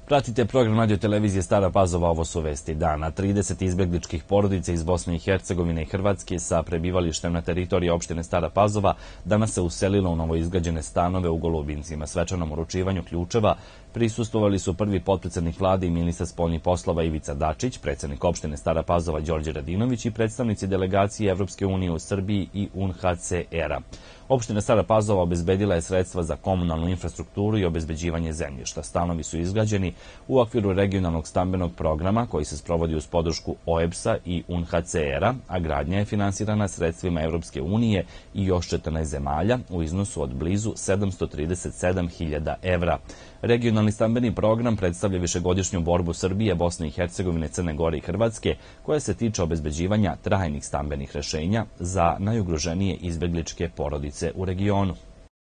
Pratite program radio televizije Stara Pazova, ovo su vesti dana. 30 izbegličkih porodica iz Bosne i Hercegovine i Hrvatske sa prebivalištem na teritoriji opštine Stara Pazova danas se uselilo u novoizgrađene stanove u Golubincima. Svečanom uručivanju ključeva prisustvovali su prvi potpredsednik vlade i ministar spoljnih poslova Ivica Dačić, predsednik opštine Stara Pazova Đorđe Radinović i predstavnici delegacije Evropske unije u Srbiji i UNHCR-a. Opština Stara Pazova obezbedila je sredstva za komunalnu infrastrukturu i obezbeđivanje zemljišta. Stanovi su izgrađeni u okviru regionalnog stambenog programa koji se sprovodi uz podršku OEBS-a i UNHCR-a, a gradnja je finansirana sredstvima Evropske unije i još 14 zemalja u iznosu od blizu 737.000 evra. Regionalni stambeni program predstavlja višegodišnju borbu Srbije, Bosne i Hercegovine, Crne Gore i Hrvatske, koja se tiče obezbeđivanja trajnih stambenih rešenja za najugroženije izbegličke porodice u regionu.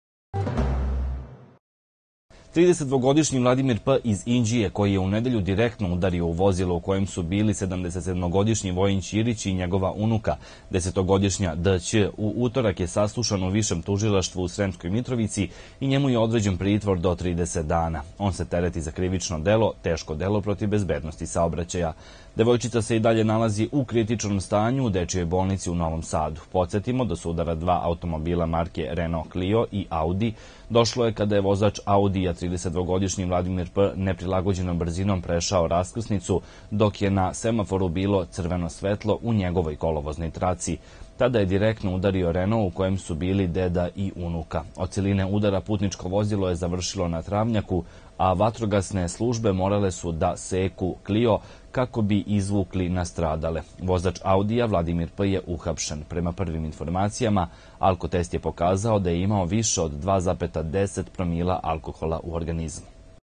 32-godišnji Vladimir P. iz Inđije, koji je u nedelju direktno udario u vozilo u kojem su bili 77-godišnji Vojin Ćirić i njegova unuka, 10-godišnja D.Ć., u utorak je saslušan u Višem tužilaštvu u Sremskoj Mitrovici i njemu je određen pritvor do 30 dana. On se tereti za krivično delo, teško delo protiv bezbednosti saobraćaja. Devojčica se i dalje nalazi u kritičnom stanju u dečijoj bolnici u Novom Sadu. Podsjetimo da su udara dva automobila marke Renault Clio i Audi došlo je kada je vozač Audija, 32-godišnji Vladimir P. neprilagođenom brzinom prešao raskrsnicu dok je na semaforu bilo crveno svetlo u njegovoj kolovoznoj traci. Tada je direktno udario Renault u kojem su bili deda i unuka. Od siline udara putničko vozilo je završilo na travnjaku, a vatrogasne službe morale su da seku Clio kako bi izvukli nastradale. Vozač Audija, Vladimir P. je uhapšen. Prema prvim informacijama, alkotest je pokazao da je imao više od 2,10 promila alkohola u organizmu.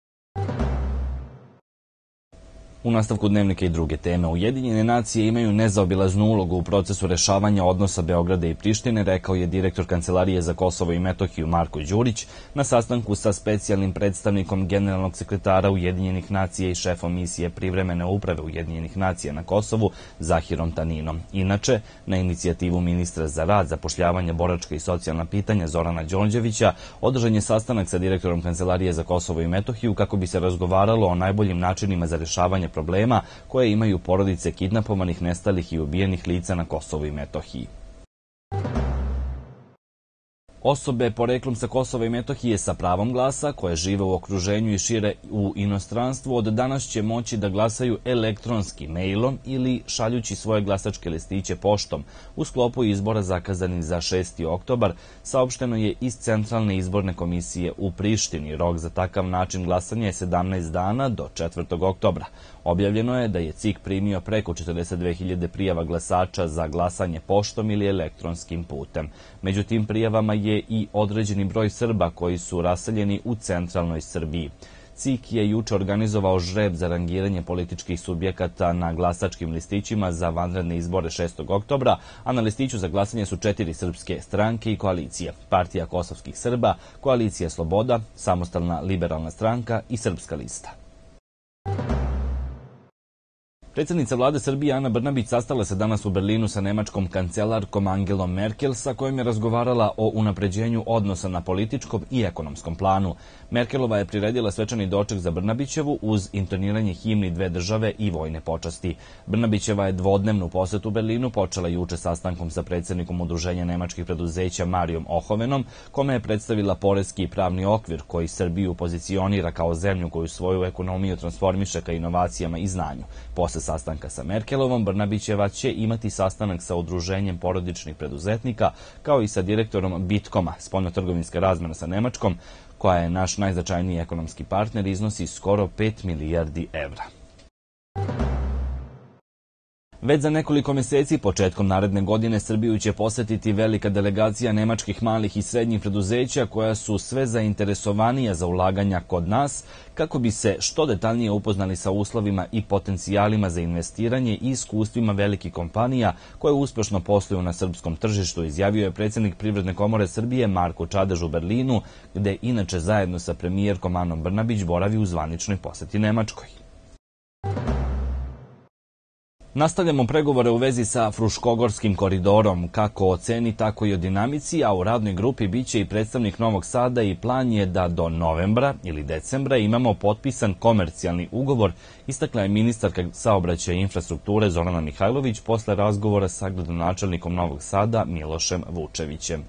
U nastavku dnevnika i druge teme. Ujedinjene nacije imaju nezaobilaznu ulogu u procesu rešavanja odnosa Beograda i Prištine, rekao je direktor Kancelarije za Kosovo i Metohiju Marko Đurić na sastanku sa specijalnim predstavnikom generalnog sekretara Ujedinjenih nacija i šefom misije privremene uprave Ujedinjenih nacija na Kosovu Zahirom Taninom. Inače, na inicijativu ministra za rad, zapošljavanje, boračka i socijalna pitanja Zorana Đorđevića, održan je sastanak sa direktorom Kancelarije za Kosovo i Metohiju kako bi se razgovaralo o najboljim načinima za rešavanje problema koje imaju porodice kidnapovanih, nestalih i ubijenih lica na Kosovu i Metohiji. Osobe poreklom sa Kosova i Metohije sa pravom glasa, koje žive u okruženju i šire u inostranstvu, od danas će moći da glasaju elektronski, mailom ili šaljući svoje glasačke listiće poštom u sklopu izbora zakazanih za 6. oktobar, saopšteno je iz Centralne izborne komisije u Prištini. Rok za takav način glasanja je 17 dana do 4. oktobra. Objavljeno je da je CIK primio preko 42.000 prijava glasača za glasanje poštom ili elektronskim putem. Među tim prijavama je i određeni broj Srba koji su raseljeni u centralnoj Srbiji. CIK je juče organizovao žreb za rangiranje političkih subjekata na glasačkim listićima za vanredne izbore 6. oktobra, a na listiću za glasanje su 4 srpske stranke i koalicije: Partija kosovskih Srba, Koalicija Sloboda, Samostalna liberalna stranka i Srpska lista. Predsjednica vlade Srbije Ana Brnabić sastala se danas u Berlinu sa nemačkom kancelarkom Angelom Merkel, sa kojom je razgovarala o unapređenju odnosa na političkom i ekonomskom planu. Merkelova je priredila svečani doček za Brnabićevu uz intoniranje himni dve države i vojne počasti. Brnabićeva je dvodnevnu posetu Berlinu počela juče sastankom sa predsjednikom Udruženja nemačkih preduzeća Marijom Ohovenom, kome je predstavila poreski i pravni okvir koji Srbiju pozicionira kao zemlju koju svoju ekonomiju transformiše ka inovacijama i znanju. Posle sastanka sa Merkelovom, Brnabićeva će imati sastanak sa Udruženjem porodičnih preduzetnika, kao i sa direktorom Bitkoma. Spoljnotrgovinska razmena sa Nemačkom, koja je naš najznačajniji ekonomski partner, iznosi skoro 5 milijardi evra. Već za nekoliko meseci, početkom naredne godine, Srbiju će posetiti velika delegacija nemačkih malih i srednjih preduzeća koja su sve zainteresovanija za ulaganja kod nas, kako bi se što detaljnije upoznali sa uslovima i potencijalima za investiranje i iskustvima velikih kompanija koje uspešno posluju na srpskom tržištu, izjavio je predsjednik Privredne komore Srbije Marko Čadež u Berlinu, gde inače zajedno sa premijerkom Anom Brnabić boravi u zvaničnoj poseti Nemačkoj. Nastavljamo pregovore u vezi sa Fruškogorskim koridorom, kako o ceni, tako i o dinamici, a u radnoj grupi biće i predstavnik Novog Sada i plan je da do novembra ili decembra imamo potpisan komercijalni ugovor, istakla je ministarka saobraćaja i infrastrukture Zorana Mihajlović posle razgovora sa gradonačelnikom Novog Sada Milošem Vučevićem.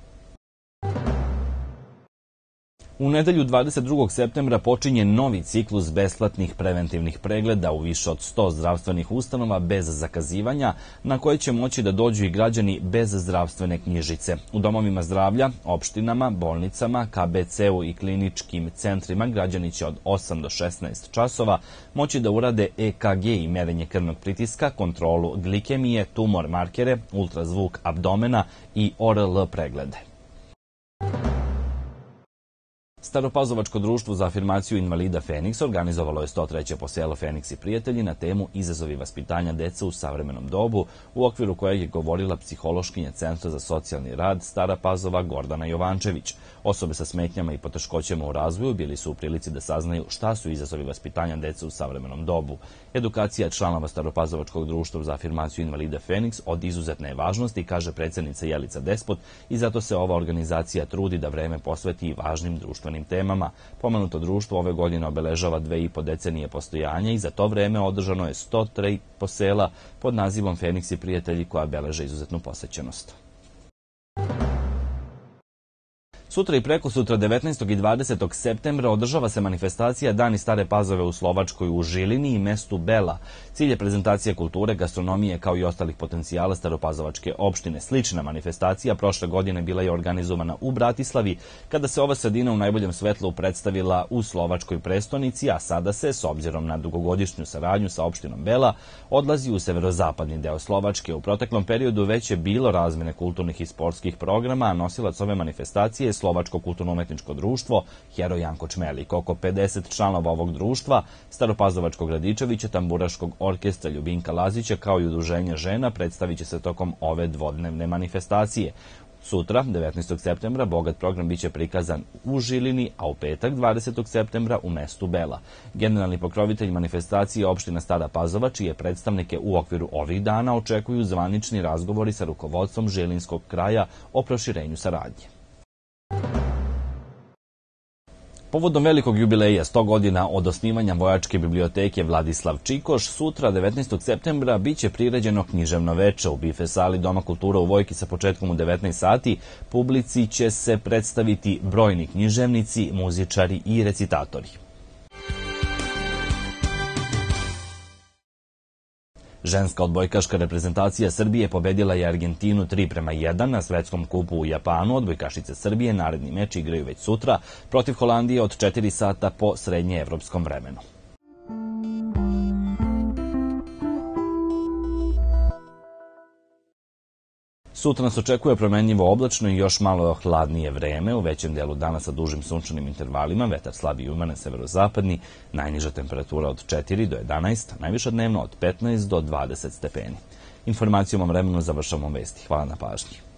U nedelju 22. septembra počinje novi ciklus besplatnih preventivnih pregleda u više od 100 zdravstvenih ustanova bez zakazivanja, na koje će moći da dođu i građani bez zdravstvene knjižice. U domovima zdravlja, opštinama, bolnicama, KBC-u i kliničkim centrima građani će od 8 do 16 časova moći da urade EKG i merenje krvnog pritiska, kontrolu glikemije, tumor markere, ultrazvuk abdomena i ORL preglede. Staropazovačko društvo za afirmaciju invalida Feniks organizovalo je 103. poselo Feniks i prijatelji na temu Izazovi vaspitanja dece u savremenom dobu, u okviru kojeg je govorila psihološkinja Centra za socijalni rad Stara Pazova Gordana Jovančević. Osobe sa smetnjama i poteškoćama u razvoju bili su u prilici da saznaju šta su izazovi vaspitanja dece u savremenom dobu. Edukacija članova Staropazovačkog društva za afirmaciju invalida Feniks od izuzetne je važnosti, kaže predsednica Jelica Despot, i zato se ova organizacija trudi da vreme posveti i važnim društvenim temama. Pomenuto društvo ove godine obeležava 2,5 decenije postojanja i za to vreme održano je 103 posela pod nazivom Feniks i prijatelji, koja beleže izuzetnu posećenost. Sutra i prekosutra 19. i 20. septembra održava se manifestacija Dani Stare Pazove u Slovačkoj u Žilini i mestu Bela. Cilj je prezentacija kulture, gastronomije kao i ostalih potencijala Staropazovačke opštine. Slična manifestacija prošle godine bila je organizovana u Bratislavi, kada se ova sredina u najboljem svetlu predstavila u slovačkoj prestonici, a sada se, s obzirom na dugogodišnju saradnju sa opštinom Bela, odlazi u severozapadni deo Slovačke. U proteklom periodu već je bilo razmene kulturnih i sportskih programa, a nosilac ove manifestacije Slovačko kulturno-umetničko društvo Hero Janko Čmelik. Oko 50 članova ovog društva, Staropazovačkog Radičevića, tamburaškog orkestra Ljubinka Lazića, kao i udruženja žena, predstavit će se tokom ove dvodnevne manifestacije. Sutra, 19. septembra, bogat program biće prikazan u Žilini, a u petak, 20. septembra, u mestu Bela. Generalni pokrovitelj manifestacije opština Stara Pazova, čije predstavnike u okviru ovih dana očekuju zvanični razgovori sa rukovodstvom Žilinskog kraja o proširenju saradnje. Povodom velikog jubileja 100 godina od osnivanja Vojačke biblioteke Vladislav Čikoš, sutra 19. septembra biće priređeno književno veče u bife sali Doma kulture u Vojki sa početkom u 19 sati. Publici će se predstaviti brojni književnici, muzičari i recitatori. Ženska odbojkaška reprezentacija Srbije pobedila je Argentinu 3:1 na svetskom kupu u Japanu. Odbojkašice Srbije naredni meč igraju već sutra protiv Holandije od 4 sata po srednjeevropskom vremenu. Sutra nas očekuje promenljivo oblačno i još malo hladnije vreme, u većem delu dana sa dužim sunčanim intervalima, vetar slab i umeran severozapadni, najniža temperatura od 4 do 11, najviša dnevno od 15 do 20 stepeni. Informacijom o vremenu završavamo vesti. Hvala na pažnji.